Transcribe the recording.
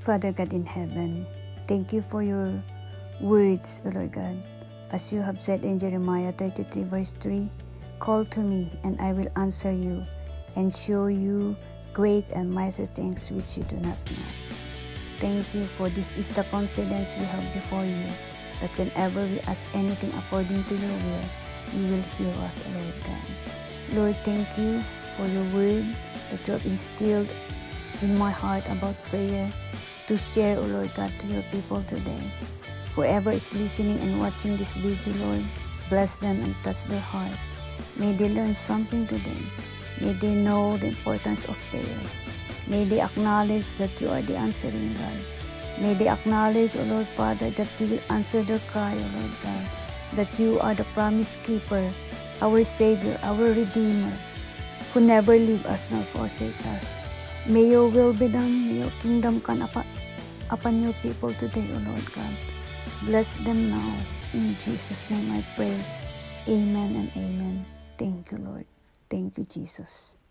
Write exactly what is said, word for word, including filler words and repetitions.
Father God in heaven, thank you for your words, O Lord God. As you have said in Jeremiah thirty-three verse three, call to me and I will answer you and show you great and mighty things which you do not know. Thank you, for this is the confidence we have before you, that whenever we ask anything according to your will, you will hear us, O Lord God. Lord, thank you for your word that you have instilled in my heart about prayer to share, O Lord God, to your people today. Whoever is listening and watching this video, Lord, bless them and touch their heart. May they learn something today. May they know the importance of prayer. May they acknowledge that you are the answering God. May they acknowledge, O Lord Father, that you will answer their cry, O Lord God, that you are the promise keeper, our Savior, our Redeemer, who never leave us nor forsake us. May your will be done. May your kingdom come upon, upon your people today, O Lord God. Bless them now. In Jesus' name I pray. Amen and amen. Thank you, Lord. Thank you, Jesus.